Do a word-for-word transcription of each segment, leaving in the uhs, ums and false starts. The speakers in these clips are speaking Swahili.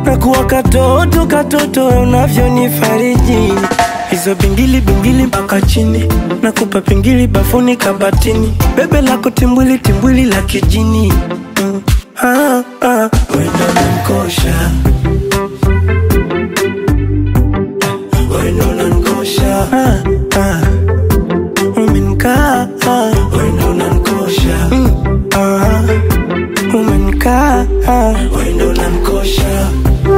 na kuwa katoto katoto unavyonifariji. Hizo bingili bingili mpaka chini, nakupa pingili bafuni kabatini, bebe lako timbwili timbwili la kijini. mm. ah, ah. Wendo nankosha, wendo nankosha, ah, ah. Umenkaa, ah. Wendo nankosha, mm. ah. Umenkaa, ah. Wendo nankosha.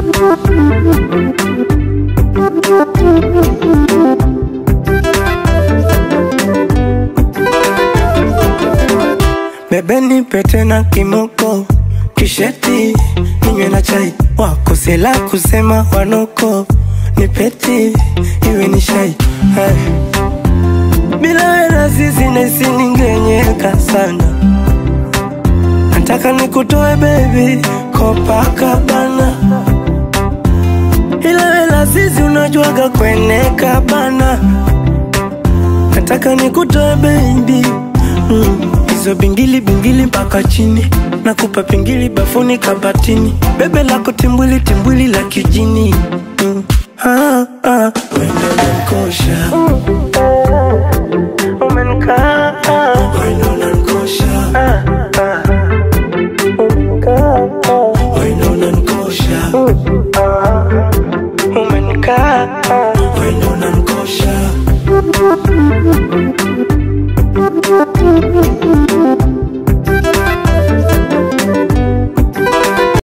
Bebe nipe tena kimoko, kisheti ninywe na chai, wako sela kusema wanoko, nipeti iwe ni shai. Hai, bila wena sisi nesi ningenyeka sana. Nataka nikutoe baby Copacabana, ila wela sisi unajuaga kweneka bana. Nataka nikutoe baby, mm. Hizo bingili bingili mpaka chini, nakupa pingili bafuni kabatini, bebe lako timbwili timbwili la kijini. mm. ah, ah. Wendo nankosha, umenkaa, wendo nankosha, ah, ah. Umenkaa, wendo nankosha, ah. Umenkaa, wendo nankosha.